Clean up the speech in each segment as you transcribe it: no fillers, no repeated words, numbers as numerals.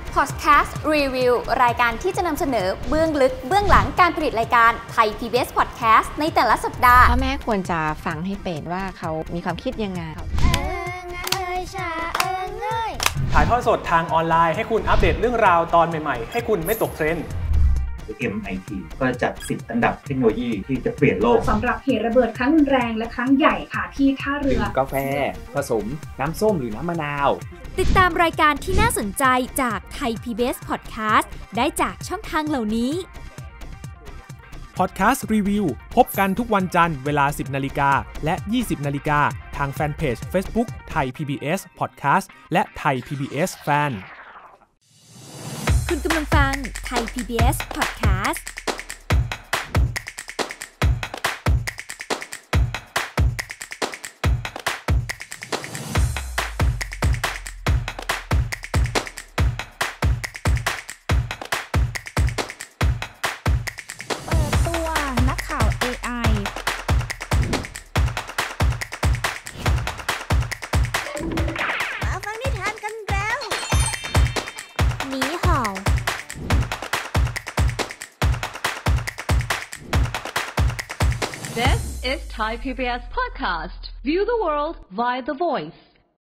Podcast Review รายการที่จะนำเสนอเบื้องลึกเบื้องหลังการผลิตรายการไทย PBS Podcast ในแต่ละสัปดาห์พ่อแม่ควรจะฟังให้เป็นว่าเขามีความคิดยังไงถ่ายทอดสดทางออนไลน์ให้คุณอัปเดตเรื่องราวตอนใหม่ๆให้คุณไม่ตกเทรนด์ MIT ก็จัด10 อันดับเทคโนโลยีที่จะเปลี่ยนโลกสำหรับเหตุระเบิดครั้งรุนแรงและครั้งใหญ่ค่ะที่ท่าเรือกาแฟผสมน้ำส้มหรือน้ำมะนาวติดตามรายการที่น่าสนใจจากไทย PBS Podcast ได้จากช่องทางเหล่านี้ Podcast Review พบกันทุกวันจันทร์เวลา 10 นาฬิกาและ 20 นาฬิกาทางแฟนเพจ Facebook ไทย PBS Podcast และไทย PBS Fan คุณกำลังฟังไทย PBS Podcast This is Thai PBS Podcast. View the world via the voice.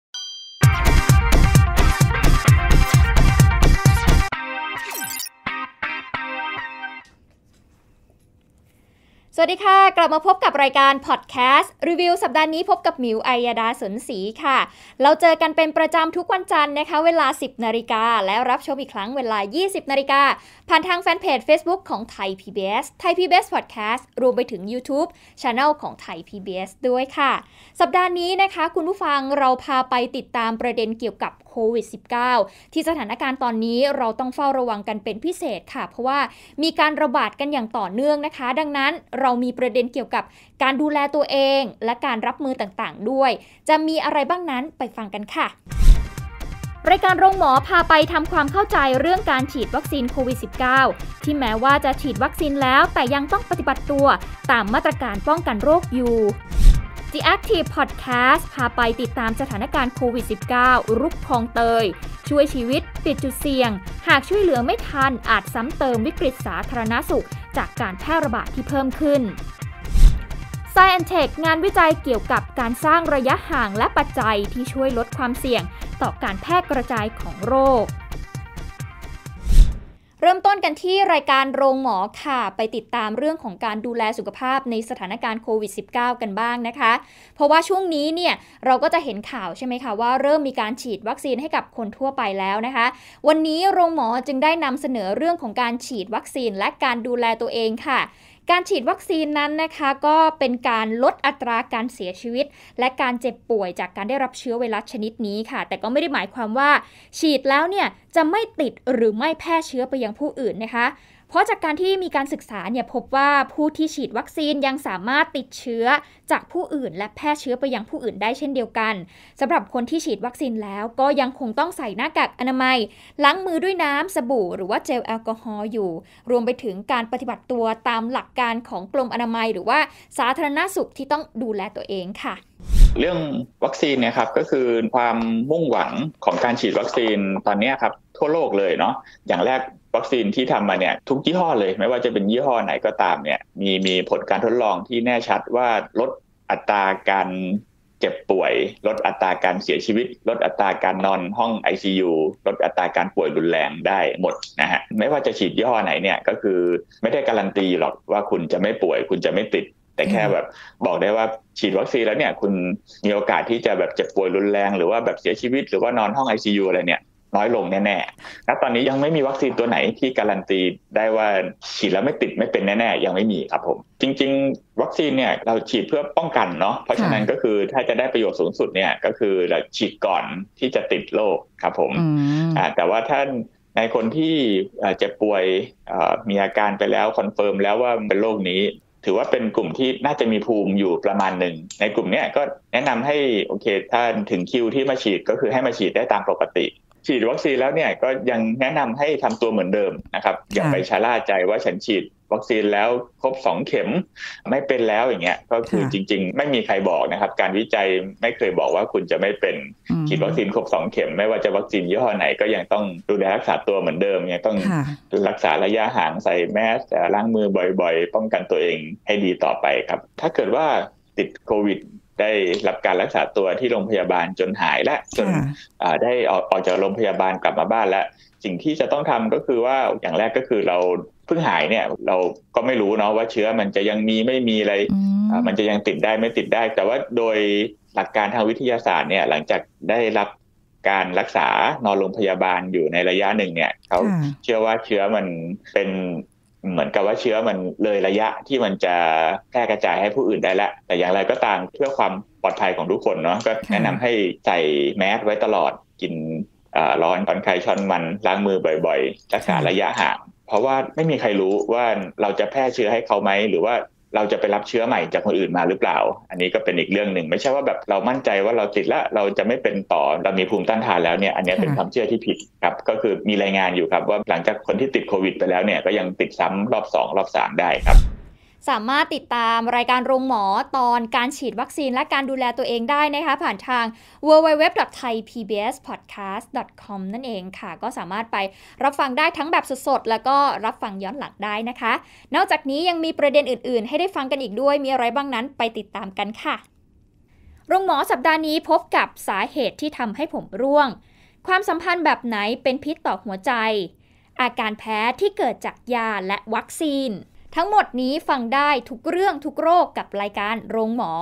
สวัสดีค่ะกลับมาพบกับรายการ Podcast Review สัปดาห์นี้พบกับหมิวอัยดาสนศรีค่ะเราเจอกันเป็นประจำทุกวันจันทร์นะคะเวลา 10 นาฬิกาและรับชมอีกครั้งเวลา 20 นาฬิกาผ่านทางแฟนเพจ Facebook ของไทย PBS ไทย PBS Podcast รวมไปถึง YouTube Channel ของไทย PBS ด้วยค่ะสัปดาห์นี้นะคะคุณผู้ฟังเราพาไปติดตามประเด็นเกี่ยวกับโควิด -19 ที่สถานการณ์ตอนนี้เราต้องเฝ้าระวังกันเป็นพิเศษค่ะเพราะว่ามีการระบาดกันอย่างต่อเนื่องนะคะดังนั้นเรามีประเด็นเกี่ยวกับการดูแลตัวเองและการรับมือต่างๆด้วยจะมีอะไรบ้างนั้นไปฟังกันค่ะรายการโรงหมอพาไปทำความเข้าใจเรื่องการฉีดวัคซีนโควิด -19 ที่แม้ว่าจะฉีดวัคซีนแล้วแต่ยังต้องปฏิบัติตัวตามมาตรการป้องกันโรคอยู่The Active Podcast พาไปติดตามสถานการณ์โควิด -19 รุกคลองเตยช่วยชีวิตปิดจุดเสี่ยงหากช่วยเหลือไม่ทันอาจซ้ำเติมวิกฤตสาธารณสุขจากการแพร่ระบาดที่เพิ่มขึ้น Science Tech งานวิจัยเกี่ยวกับการสร้างระยะห่างและปัจจัยที่ช่วยลดความเสี่ยงต่อการแพร่กระจายของโรคเริ่มต้นกันที่รายการโรงหมอค่ะไปติดตามเรื่องของการดูแลสุขภาพในสถานการณ์โควิด -19 กันบ้างนะคะเพราะว่าช่วงนี้เนี่ยเราก็จะเห็นข่าวใช่ไหมคะว่าเริ่มมีการฉีดวัคซีนให้กับคนทั่วไปแล้วนะคะวันนี้โรงหมอจึงได้นำเสนอเรื่องของการฉีดวัคซีนและการดูแลตัวเองค่ะการฉีดวัคซีนนั้นนะคะก็เป็นการลดอัตราการเสียชีวิตและการเจ็บป่วยจากการได้รับเชื้อไวรัสชนิดนี้ค่ะแต่ก็ไม่ได้หมายความว่าฉีดแล้วเนี่ยจะไม่ติดหรือไม่แพร่เชื้อไปยังผู้อื่นนะคะเพราะจากการที่มีการศึกษาเนี่ยพบว่าผู้ที่ฉีดวัคซีนยังสามารถติดเชื้อจากผู้อื่นและแพร่เชื้อไปยังผู้อื่นได้เช่นเดียวกันสำหรับคนที่ฉีดวัคซีนแล้วก็ยังคงต้องใส่หน้ากากอนามัยล้างมือด้วยน้ำสบู่หรือว่าเจลแอลกอฮอล์อยู่รวมไปถึงการปฏิบัติตัวตามหลักการของกรมอนามัยหรือว่าสาธารณสุขที่ต้องดูแลตัวเองค่ะเรื่องวัคซีนเนี่ยครับก็คือความมุ่งหวังของการฉีดวัคซีนตอนนี้ครับทั่วโลกเลยเนาะอย่างแรกวัคซีนที่ทำมาเนี่ยทุกยี่ห้อเลยไม่ว่าจะเป็นยี่ห้อไหนก็ตามเนี่ยมีผลการทดลองที่แน่ชัดว่าลดอัตราการเจ็บป่วยลดอัตราการเสียชีวิตลดอัตราการนอนห้อง ICU ลดอัตราการป่วยรุนแรงได้หมดนะฮะไม่ว่าจะฉีดยี่ห้อไหนเนี่ยก็คือไม่ได้การันตีหรอกว่าคุณจะไม่ป่วยคุณจะไม่ติดแต่แค่แบบบอกได้ว่าฉีดวัคซีนแล้วเนี่ยคุณมีโอกาสที่จะแบบเจ็บป่วยรุนแรงหรือว่าแบบเสียชีวิตหรือว่านอนห้อง ICU อะไรเนี่ยน้อยลงแน่ๆและตอนนี้ยังไม่มีวัคซีนตัวไหนที่การันตีได้ว่าฉีดแล้วไม่ติดไม่เป็นแน่ๆยังไม่มีครับผมจริงๆวัคซีนเนี่ยเราฉีดเพื่อป้องกันเนาะเพราะฉะนั้นก็คือถ้าจะได้ประโยชน์สูงสุดเนี่ยก็คือเราฉีดก่อนที่จะติดโรคครับผมแต่ว่าถ้าในคนที่เจ็บป่วยมีอาการไปแล้วคอนเฟิร์มแล้วว่าเป็นโรคนี้ถือว่าเป็นกลุ่มที่น่าจะมีภูมิอยู่ประมาณหนึ่งในกลุ่มนี้ก็แนะนำให้โอเคถ้าถึงคิวที่มาฉีดก็คือให้มาฉีดได้ตามปกติฉีดวัคซีนแล้วเนี่ยก็ยังแนะนำให้ทำตัวเหมือนเดิมนะครับอย่าไปชะล่าใจว่าฉันฉีดวัคซีนแล้วครบ2เข็มไม่เป็นแล้วอย่างเงี้ยก็คือจริงๆไม่มีใครบอกนะครับการวิจัยไม่เคยบอกว่าคุณจะไม่เป็นฉีดวัคซีนครบ2เข็มไม่ว่าจะวัคซีนยี่ห้อไหนก็ยังต้องดูแลรักษาตัวเหมือนเดิมยังต้องรักษาระยะห่างใส่แมสล้างมือบ่อยๆป้องกันตัวเองให้ดีต่อไปครับถ้าเกิดว่าติดโควิดได้รับการรักษาตัวที่โรงพยาบาลจนหายและจนได้ออกจากโรงพยาบาลกลับมาบ้านแล้วสิ่งที่จะต้องทำก็คือว่าอย่างแรกก็คือเราเพิ่งหายเนี่ยเราก็ไม่รู้เนาะว่าเชื้อมันจะยังมีไม่มีอะไรมันจะยังติดได้ไม่ติดได้แต่ว่าโดยหลักการทางวิทยาศาสตร์เนี่ยหลังจากได้รับการรักษานอนโรงพยาบาลอยู่ในระยะหนึ่งเนี่ยเขาเชื่อว่าเชื้อมันเป็นเหมือนกับว่าเชื้อมันเลยระยะที่มันจะแพร่กระจายให้ผู้อื่นได้แล้วแต่อย่างไรก็ตามเพื่อความปลอดภัยของทุกคนเนาะก็แนะนำให้ใส่แมสไว้ตลอดกินร้อนช้อนใครช้อนมันล้างมือบ่อยๆรักษาระยะห่างเพราะว่าไม่มีใครรู้ว่าเราจะแพร่เชื้อให้เขาไหมหรือว่าเราจะไปรับเชื้อใหม่จากคนอื่นมาหรือเปล่าอันนี้ก็เป็นอีกเรื่องหนึ่งไม่ใช่ว่าแบบเรามั่นใจว่าเราติดแล้วเราจะไม่เป็นต่อเรามีภูมิต้านทานแล้วเนี่ยอันนี้เป็นความเชื่อที่ผิดครับก็คือมีรายงานอยู่ครับว่าหลังจากคนที่ติดโควิดไปแล้วเนี่ยก็ยังติดซ้ำรอบ2รอบ3ได้ครับสามารถติดตามรายการโรงหมอตอนการฉีดวัคซีนและการดูแลตัวเองได้นะคะผ่านทาง www.thaipbspodcast.com นั่นเองค่ะก็สามารถไปรับฟังได้ทั้งแบบสดๆแล้วก็รับฟังย้อนหลังได้นะคะนอกจากนี้ยังมีประเด็นอื่นๆให้ได้ฟังกันอีกด้วยมีอะไรบ้างนั้นไปติดตามกันค่ะโรงหมอสัปดาห์นี้พบกับสาเหตุที่ทำให้ผมร่วงความสัมพันธ์แบบไหนเป็นพิษต่อหัวใจอาการแพ้ที่เกิดจากยาและวัคซีนทั้งหมดนี้ฟังได้ทุกเรื่องทุกโรคกับรายการโรงหมอ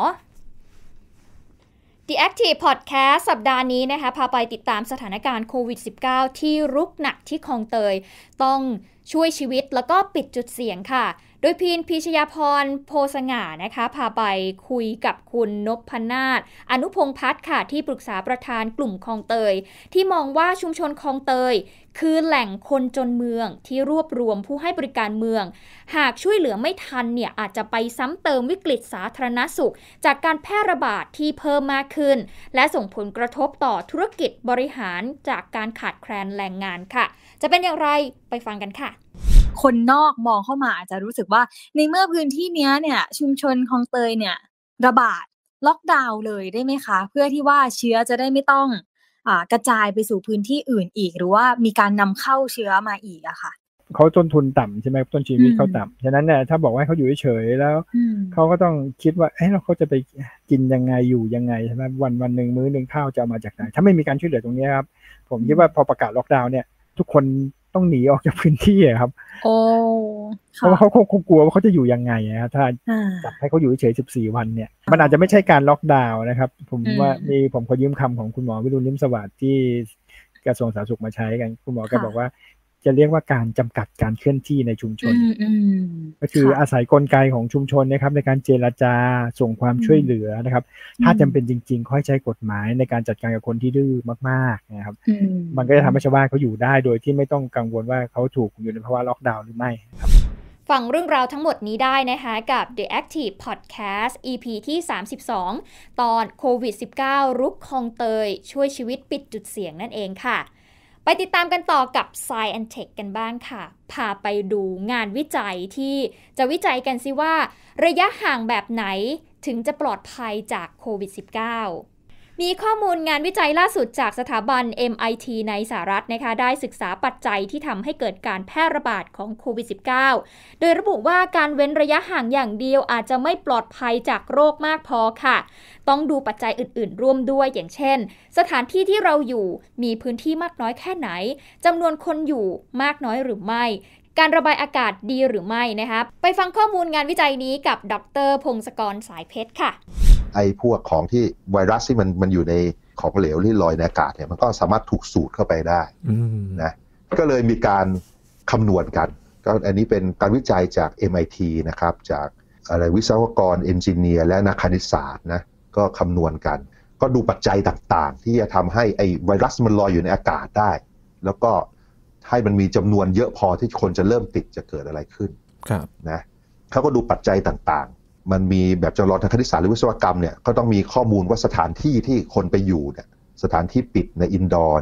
The Active Podcast สัปดาห์นี้นะคะพาไปติดตามสถานการณ์โควิด -19 ที่รุกหนักที่คลองเตยต้องช่วยชีวิตแล้วก็ปิดจุดเสี่ยงค่ะโดยพิชยาพรโพสง่านะคะพาไปคุยกับคุณนพนาถอนุพงษ์พัฒน์ค่ะที่ปรึกษาประธานกลุ่มคลองเตยที่มองว่าชุมชนคลองเตยคือแหล่งคนจนเมืองที่รวบรวมผู้ให้บริการเมืองหากช่วยเหลือไม่ทันเนี่ยอาจจะไปซ้ำเติมวิกฤตสาธารณสุขจากการแพร่ระบาดที่เพิ่มมากขึ้นและส่งผลกระทบต่อธุรกิจบริหารจากการขาดแคลนแรงงานค่ะจะเป็นอย่างไรไปฟังกันค่ะคนนอกมองเข้ามาอาจจะรู้สึกว่าในเมื่อพื้นที่นี้เนี่ยชุมชนคลองเตยเนี่ยระบาดล็อกดาวน์เลยได้ไหมคะเพื่อที่ว่าเชื้อจะได้ไม่ต้องกระจายไปสู่พื้นที่อื่นอีกหรือว่ามีการนำเข้าเชื้อมาอีกอะค่ะเขาต้นทุนต่ำใช่ไหมต้นชีวิตเขาต่ำฉะนั้นเนี่ยถ้าบอกว่าเขาอยู่เฉยๆแล้วเขาก็ต้องคิดว่าแล้วเขาจะไปกินยังไงอยู่ยังไงใช่ไหมวันหนึ่งมื้อหนึ่งข้าวจะเอามาจากไหนถ้าไม่มีการช่วยเหลือตรงนี้ครับผมคิดว่าพอประกาศล็อกดาวน์เนี่ยทุกคนต้องหนีออกจากพื้นที่ครับเพราะว่าเขาคงกลัวว่าเขาจะอยู่ยังไงครับถ้าจับให้เขาอยู่เฉย14วันเนี่ยมันอาจจะไม่ใช่การล็อกดาวน์นะครับผมว่าผมขอยืมคำของคุณหมอวิรุณลิ้มสวัสดิ์ที่กระทรวงสาธารณสุขมาใช้กันคุณหมอแกบอกว่าจะเรียกว่าการจำกัดการเคลื่อนที่ในชุมชนก็คืออาศัยกลไกของชุมชนนะครับในการเจรจาส่งความช่วยเหลือนะครับถ้าจำเป็นจริงๆค่อยใช้กฎหมายในการจัดการกับคนที่ดื้อมากๆนะครับมันก็จะทำให้ชาวบ้านเขาอยู่ได้โดยที่ไม่ต้องกังวลว่าเขาถูกอยู่ในภาวะล็อกดาวน์หรือไม่ครับฟังเรื่องราวทั้งหมดนี้ได้นะคะกับ The Active Podcast EP ที่32ตอนโควิด -19 รุกคลองเตยช่วยชีวิตปิดจุดเสี่ยงนั่นเองค่ะไปติดตามกันต่อกับ Science and Tech กันบ้างค่ะพาไปดูงานวิจัยที่จะวิจัยกันสิว่าระยะห่างแบบไหนถึงจะปลอดภัยจากโควิด -19 มีข้อมูลงานวิจัยล่าสุดจากสถาบัน MIT ในสหรัฐนะคะได้ศึกษาปัจจัยที่ทำให้เกิดการแพร่ระบาดของโควิด -19 โดยระบุว่าการเว้นระยะห่างอย่างเดียวอาจจะไม่ปลอดภัยจากโรคมากพอค่ะต้องดูปัจจัยอื่นๆร่วมด้วยอย่างเช่นสถานที่ที่เราอยู่มีพื้นที่มากน้อยแค่ไหนจำนวนคนอยู่มากน้อยหรือไม่การระบายอากาศดีหรือไม่นะคะไปฟังข้อมูลงานวิจัยนี้กับดร.พงศกรสายเพชรค่ะไอ้พวกของที่ไวรัสที่มันอยู่ในของเหลวที่ลอยในอากาศเนี่ยมันก็สามารถถูกสูดเข้าไปได้นะก็เลยมีการคำนวณกันก็อันนี้เป็นการวิจัยจาก MIT นะครับจากอะไรวิศวกรเอนจิเนียร์และนักคณิตศาสตร์นะก็คำนวณกันก็ดูปัจจัยต่างๆที่จะทำให้ไอ้ไวรัสมันลอยอยู่ในอากาศได้แล้วก็ให้มันมีจำนวนเยอะพอที่คนจะเริ่มติดจะเกิดอะไรขึ้นนะเขาก็ดูปัจจัยต่างๆมันมีแบบจำลองทางคณิตศาสตร์หรือวิศวกรรมเนี่ยก็ต้องมีข้อมูลว่าสถานที่ที่คนไปอยู่เนี่ยสถานที่ปิดในอินดอร์เนี่ย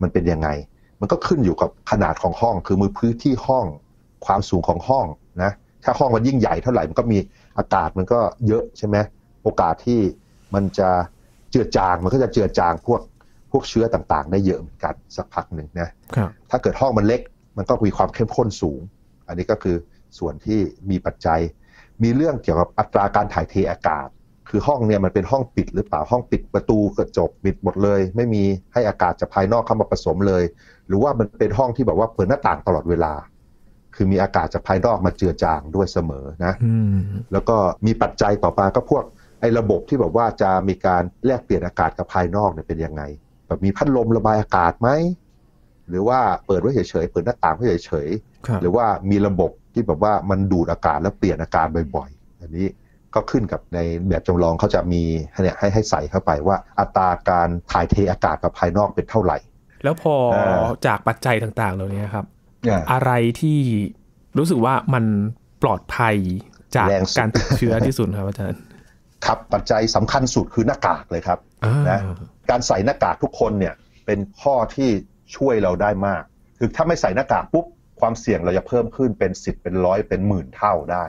มันเป็นยังไงมันก็ขึ้นอยู่กับขนาดของห้องคือมือพื้นที่ห้องความสูงของห้องนะถ้าห้องมันยิ่งใหญ่เท่าไหร่มันก็มีอากาศมันก็เยอะใช่ไหมโอกาสที่มันจะเจือจางมันก็จะเจือจางพวกเชื้อต่างๆได้เยอะเหมือนกันสักพักหนึ่งนะถ้าเกิดห้องมันเล็กมันก็มีความเข้มข้นสูงอันนี้ก็คือส่วนที่มีปัจจัยมีเรื่องเกี่ยวกับอัตราการถ่ายเทอากาศคือห้องเนี่ยมันเป็นห้องปิดหรือเปล่าห้องปิดประตูกระจกปิดหมดเลยไม่มีให้อากาศจากภายนอกเข้ามาผสมเลยหรือว่ามันเป็นห้องที่แบบว่าเปิดหน้าต่างตลอดเวลาคือมีอากาศจากภายนอกมาเจือจางด้วยเสมอนะแล้วก็มีปัจจัยต่อมาก็พวกไอ้ระบบที่แบบว่าจะมีการแลกเปลี่ยนอากาศกับภายนอกเนี่ยเป็นยังไงแบบมีพัดลมระบายอากาศไหมหรือว่าเปิดไว้เฉยๆเปิดหน้าต่างไว้เฉยๆหรือว่ามีระบบที่แบบว่ามันดูดอากาศแล้วเปลี่ยนอากาศบ่อยๆอันนี้ก็ขึ้นกับในแบบจำลองเขาจะมีให้ใส่เข้าไปว่าอัตราการถ่ายเทอากาศกับภายนอกเป็นเท่าไหร่แล้วพอจากปัจจัยต่างๆเหล่านี้ครับอะไรที่รู้สึกว่ามันปลอดภัยจากการติดเชื้อที่สุดครับอาจารย์ครับปัจจัยสำคัญสุดคือหน้ากากเลยครับนะการใส่หน้ากากทุกคนเนี่ยเป็นข้อที่ช่วยเราได้มากคือถ้าไม่ใส่หน้ากากปุ๊บความเสี่ยงเราจะเพิ่มขึ้นเป็น10เป็น100เป็นหมื่นเท่าได้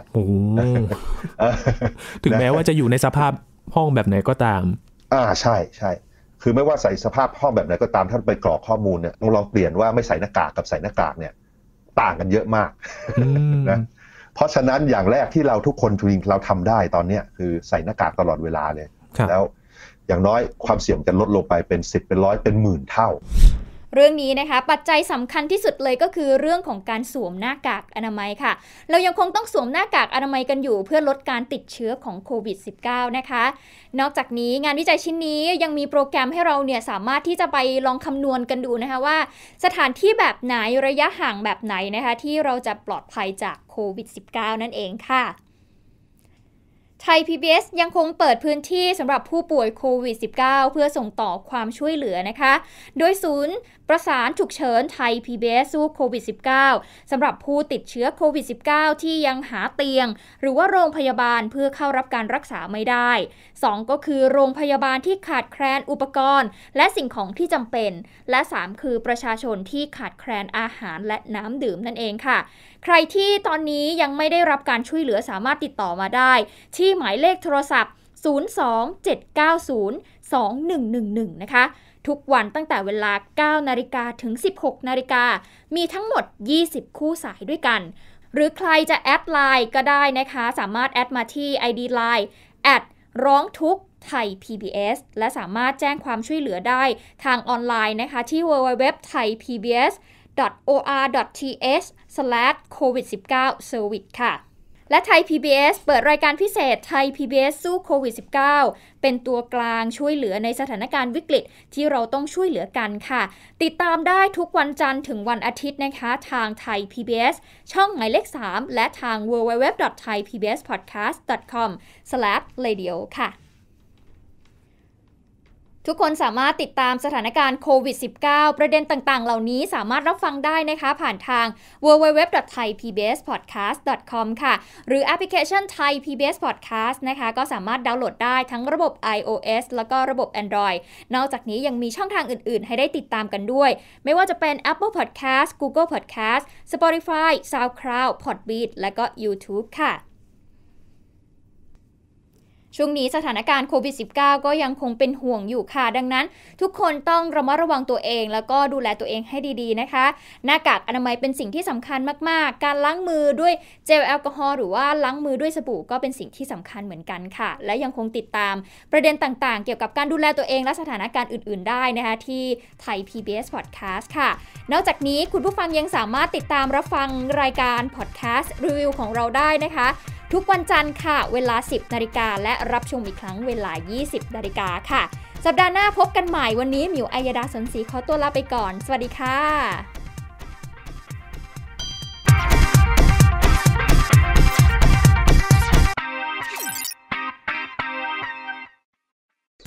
ถึงแม้ว่าจะอยู่ในสภาพห้องแบบไหนก็ตามใช่ใช่คือไม่ว่าใส่สภาพห้องแบบไหนก็ตามท่านไปกรอกข้อมูลเนี่ยลองเปลี่ยนว่าไม่ใส่หน้ากากกับใส่หน้ากากเนี่ยต่างกันเยอะมากนะเพราะฉะนั้นอย่างแรกที่เราทุกคนจริงเราทำได้ตอนนี้คือใส่หน้ากากตลอดเวลาเลยแล้วอย่างน้อยความเสี่ยงจะลดลงไปเป็น10เป็น100เป็นหมื่นเท่าเรื่องนี้นะคะปัจจัยสำคัญที่สุดเลยก็คือเรื่องของการสวมหน้ากากอนามัยค่ะเรายังคงต้องสวมหน้ากากอนามัยกันอยู่เพื่อลดการติดเชื้อของโควิด -19 นะคะนอกจากนี้งานวิจัยชิ้นนี้ยังมีโปรแกรมให้เราเนี่ยสามารถที่จะไปลองคำนวณกันดูนะคะว่าสถานที่แบบไหนระยะห่างแบบไหนนะคะที่เราจะปลอดภัยจากโควิด -19 นั่นเองค่ะไทย PBS ยังคงเปิดพื้นที่สำหรับผู้ป่วยโควิด -19 เพื่อส่งต่อความช่วยเหลือนะคะโดยศูนย์ประสานฉุกเฉินไทย PBS สู้โควิด -19 สำหรับผู้ติดเชื้อโควิด -19 ที่ยังหาเตียงหรือว่าโรงพยาบาลเพื่อเข้ารับการรักษาไม่ได้2ก็คือโรงพยาบาลที่ขาดแคลนอุปกรณ์และสิ่งของที่จำเป็นและ3คือประชาชนที่ขาดแคลนอาหารและน้ำดื่มนั่นเองค่ะใครที่ตอนนี้ยังไม่ได้รับการช่วยเหลือสามารถติดต่อมาได้ที่หมายเลขโทรศัพท์027902111นะคะทุกวันตั้งแต่เวลา 9 นาฬิกาถึง 16 นาฬิกามีทั้งหมด20คู่สายด้วยกันหรือใครจะแอดไลน์ก็ได้นะคะสามารถแอดมาที่ ID Line ร้องทุกข์ไทย PBS และสามารถแจ้งความช่วยเหลือได้ทางออนไลน์นะคะที่ www.thai.pbs.or.th/covid19service ค่ะและไทย PBS เปิดรายการพิเศษไทย PBS สู้โควิด -19 เป็นตัวกลางช่วยเหลือในสถานการณ์วิกฤตที่เราต้องช่วยเหลือกันค่ะติดตามได้ทุกวันจันทร์ถึงวันอาทิตย์นะคะทางไทย PBS ช่องหมายเลข 3 และทาง www.thaipbspodcast.com/radio ค่ะทุกคนสามารถติดตามสถานการณ์โควิด -19 ประเด็นต่างๆเหล่านี้สามารถรับฟังได้นะคะผ่านทาง www.thaipbspodcast.com ค่ะหรือแอปพลิเคชัน Thai PBS Podcast นะคะก็สามารถดาวน์โหลดได้ทั้งระบบ iOS แล้วก็ระบบ Android นอกจากนี้ยังมีช่องทางอื่นๆให้ได้ติดตามกันด้วยไม่ว่าจะเป็น Apple Podcast Google Podcast Spotify SoundCloud Podbean และก็ YouTube ค่ะช่วงนี้สถานการณ์โควิด -19 ก็ยังคงเป็นห่วงอยู่ค่ะดังนั้นทุกคนต้องระมัดระวังตัวเองแล้วก็ดูแลตัวเองให้ดีๆนะคะหน้ากากอนามัยเป็นสิ่งที่สำคัญมากๆการล้างมือด้วยเจลแอลกอฮอล์หรือว่าล้างมือด้วยสบู่ก็เป็นสิ่งที่สำคัญเหมือนกันค่ะและยังคงติดตามประเด็นต่างๆเกี่ยวกับการดูแลตัวเองและสถานการณ์อื่นๆได้นะคะที่ไทย PBS Podcast ค่ะนอกจากนี้คุณผู้ฟังยังสามารถติดตามรับฟังรายการ Podcast รีวิวของเราได้นะคะทุกวันจันทร์ค่ะเวลา 10 นาฬิกาและรับชมอีกครั้งเวลา 20 นาฬิกาค่ะสัปดาห์หน้าพบกันใหม่วันนี้หมิวอัยดาสนศรีขอตัวลาไปก่อนสวัสดีค่ะ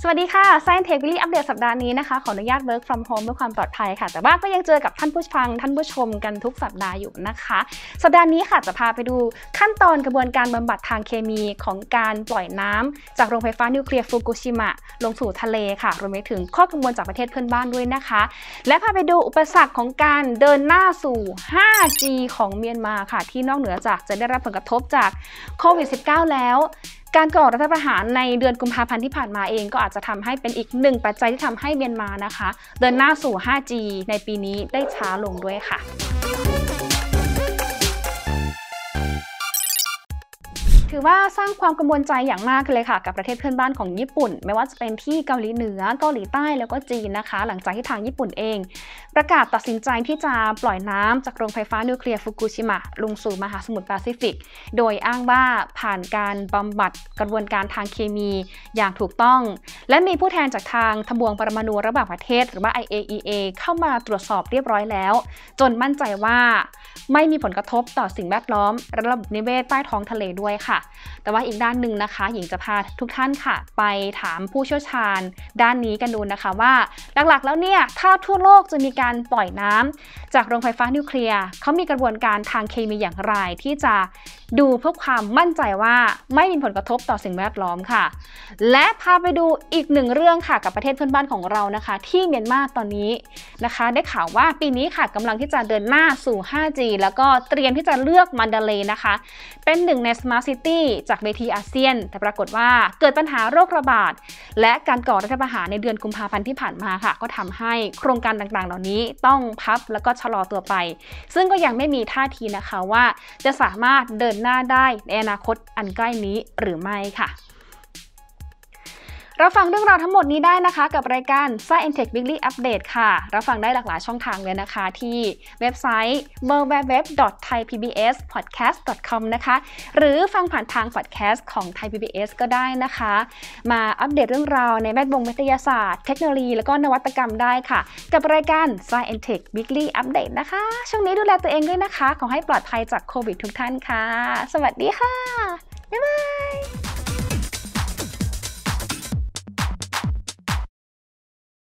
วัสดีค่ะ Science Tech Weekly อัปเดตสัปดาห์นี้นะคะขออนุญาต work from home เพื่อความปลอดภัยค่ะแต่ว่าก็ยังเจอกับท่านผู้ฟังท่านผู้ชมกันทุกสัปดาห์อยู่นะคะสัปดาห์นี้ค่ะจะพาไปดูขั้นตอนกระบวนการบำบัดทางเคมีของการปล่อยน้ำจากโรงไฟฟ้านิวเคลียร์ฟุกุชิมะลงสู่ทะเลค่ะรวมไปถึงข้อกังวลจากประเทศเพื่อนบ้านด้วยนะคะและพาไปดูอุปสรรคของการเดินหน้าสู่ 5G ของเมียนมาค่ะที่นอกเหนือจากจะได้รับผลกระทบจากโควิด -19 แล้วการก่อรัฐประหารในเดือนกุมภาพันธ์ที่ผ่านมาเองก็อาจจะทำให้เป็นอีกหนึ่งปัจจัยที่ทำให้เมียนมานะคะเดินหน้าสู่ 5G ในปีนี้ได้ช้าลงด้วยค่ะถือว่าสร้างความกังวลใจอย่างมากเลยค่ะกับประเทศเพื่อนบ้านของญี่ปุ่นไม่ว่าจะเป็นที่เกาหลีเหนือเกาหลีใต้แล้วก็จีนนะคะหลังจากที่ทางญี่ปุ่นเองประกาศตัดสินใจที่จะปล่อยน้ำจากโรงไฟฟ้านิวเคลียร์ฟุกุชิมะลงสู่มหาสมุทรแปซิฟิกโดยอ้างว่าผ่านการบำบัดกระบวนการทางเคมีอย่างถูกต้องและมีผู้แทนจากทางทบวงปรมาณูระหว่างประเทศหรือว่า IAEA เข้ามาตรวจสอบเรียบร้อยแล้วจนมั่นใจว่าไม่มีผลกระทบต่อสิ่งแวดล้อมและระบบนิเวศใต้ท้องทะเลด้วยค่ะแต่ว่าอีกด้านหนึ่งนะคะหญิงจะพาทุกท่านค่ะไปถามผู้เชี่ยวชาญด้านนี้กันดูนะคะว่าหลักๆแล้วเนี่ยถ้าทั่วโลกจะมีการปล่อยน้ำจากโรงไฟฟ้านิวเคลียร์เขามีกระบวนการทางเคมีอย่างไรที่จะดูเพื่อความมั่นใจว่าไม่มีผลกระทบต่อสิ่งแวดล้อมค่ะและพาไปดูอีกหนึ่งเรื่องค่ะกับประเทศเพื่อนบ้านของเรานะคะที่เมียนมาตอนนี้นะคะได้ข่าวว่าปีนี้ค่ะกำลังที่จะเดินหน้าสู่ 5G แล้วก็เตรียมที่จะเลือกมันดาเลย์นะคะเป็นหนึ่งใน Smart City จากเวทีอาเซียนแต่ปรากฏว่าเกิดปัญหาโรคระบาดและการก่อรัฐประหารในเดือนกุมภาพันธ์ที่ผ่านมาค่ะก็ทำให้โครงการต่างๆเหล่านี้ต้องพับแล้วก็ชะลอตัวไปซึ่งก็ยังไม่มีท่าทีนะคะว่าจะสามารถเดินหน้าได้ในอนาคตอันใกล้นี้หรือไม่ค่ะเราฟังเรื่องราวทั้งหมดนี้ได้นะคะกับรายการ Science Tech Weekly Update ค่ะเราฟังได้หลากหลายช่องทางเลยนะคะที่เว็บไซต์ www.thaipbspodcast.com นะคะหรือฟังผ่านทางพอดแคสต์ของ Thai PBS ก็ได้นะคะมาอัปเดตเรื่องราวในแวดวงวิทยาศาสตร์เทคโนโลยีและก็นวัตกรรมได้ค่ะกับรายการ Science Tech Weekly Update นะคะช่วงนี้ดูแลตัวเองด้วยนะคะขอให้ปลอดภัยจากโควิดทุกท่านค่ะสวัสดีค่ะบ๊ายบาย